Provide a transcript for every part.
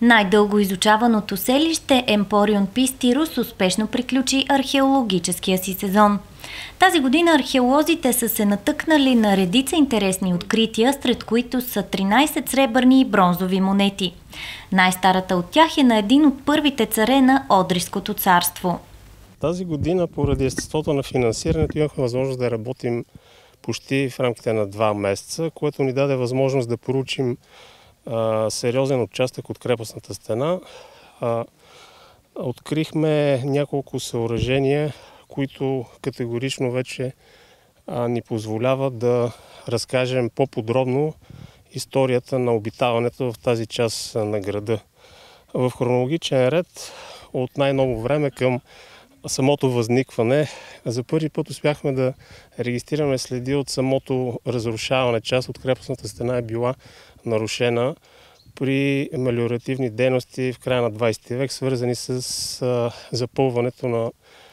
Най-дълго изучаваното селище Емпорион Пистирус успешно приключи археологическия си сезон. Тази година археолозите са се натъкнали на редица интересни открития, сред които са 13 сребърни и бронзови монети. Най-старата от тях е на един от първите царе на Одриското царство. Тази година, поради естеството на финансирането, имахме възможност да работим почти в рамките на 2 месеца, което ни даде възможност да проучим сериозен участък от крепостната стена. Открихме няколко съоръжения, които категорично вече ни позволяват да разкажем по-подробно историята на обитаването в тази част на града. В хронологичен ред от най-ново време към самото възникване. За първи път успяхме да регистрираме следи от самото разрушаване. Част от крепостната стена е била нарушена при мелиоративни дейности в края на 20 век, свързани с запълването на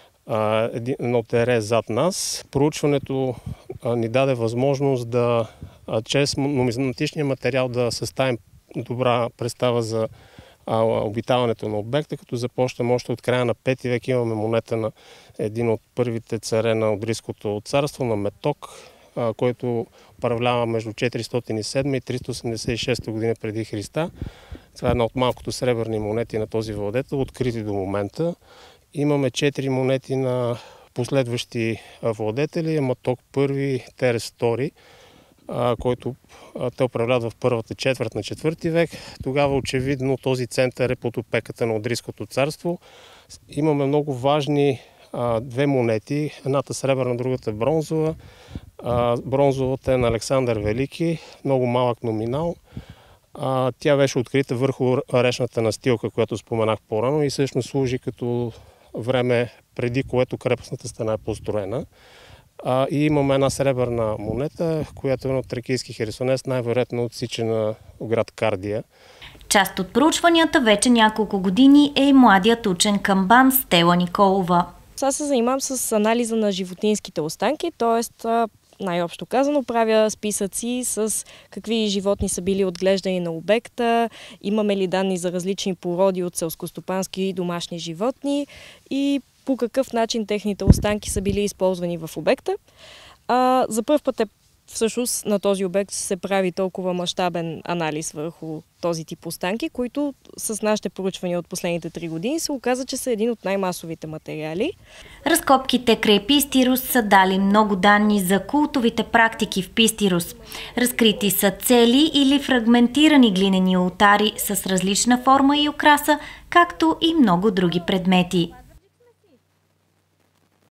едно тере зад нас. Проучването ни даде възможност да чрез нумизматичния материал да съставим добра представа за обитаването на обекта, като започнем още от края на 5 век. Имаме монета на един от първите царе на Одриското царство, на Меток, който управлява между 407 и 386 година преди Христа. Това е една от малкото сребърни монети на този владетел, открити до момента. Имаме 4 монети на последващи владетели. Маток I, Терес II, който те управляват в първата четвърт на 4 век. Тогава очевидно този център е под опеката на Одриското царство. Имаме много важни 2 монети, едната сребърна, другата бронзова. Бронзовата е на Александър Велики, много малък номинал. Тя беше открита върху речната настилка, която споменах по-рано, и всъщност служи като време, преди което крепостната стена е построена. И имаме една сребърна монета, която е от тракийски херсонес, най-вероятно отсичана в град Кардия. Част от проучванията вече няколко години е и младият учен камбан Стела Николова. Аз се занимавам с анализа на животинските останки, т.е. най-общо казано правя списъци с какви животни са били отглеждани на обекта, имаме ли данни за различни породи от селскостопански и домашни животни и по какъв начин техните останки са били използвани в обекта. За първ път всъщност на този обект се прави толкова мащабен анализ върху този тип останки, които с нашите проучвания от последните 3 години се оказа, че са един от най-масовите материали. Разкопките край Пистирус са дали много данни за култовите практики в Пистирус. Разкрити са цели или фрагментирани глинени олтари с различна форма и украса, както и много други предмети.